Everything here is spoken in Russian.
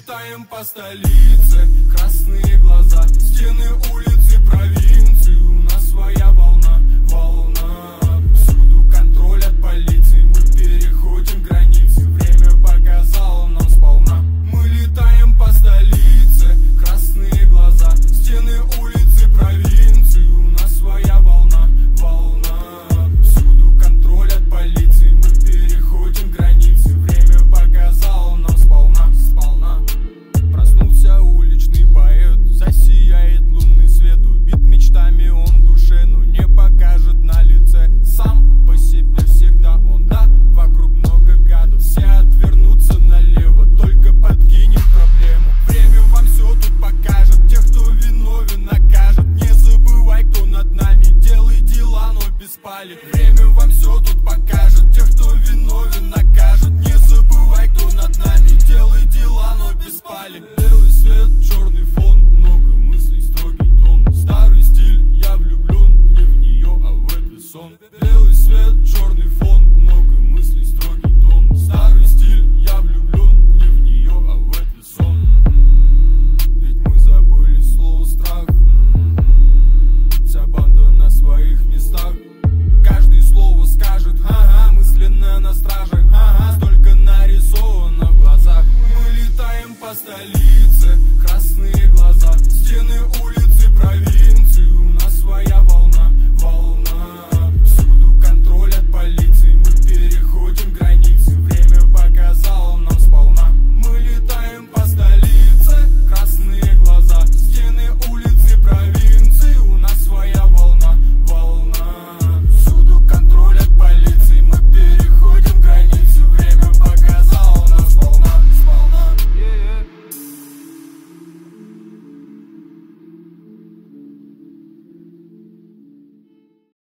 летаем по столице, красные глаза, стены, улицы, провинции. У нас своя волна, волна. Всюду контроль от полиции, мы переходим границы. Время показало нам сполна. Мы летаем по столице, красные глаза, стены, улицы, провинции. У нас своя волна, волна. Всюду контроль от полиции, мы переходим границы. Время показало нам сполна, сполна. Проснулся уличный поэт, засияет лунный свет. Убит мечтами он в душе, но не покажет на лице. Сам по себе всегда он, да, вокруг много гадов. Все отвернутся налево, только подкинем проблему. Время вам все тут покажет, тех, кто виновен, накажет. Не забывай, кто над нами, делай дела, но без палек.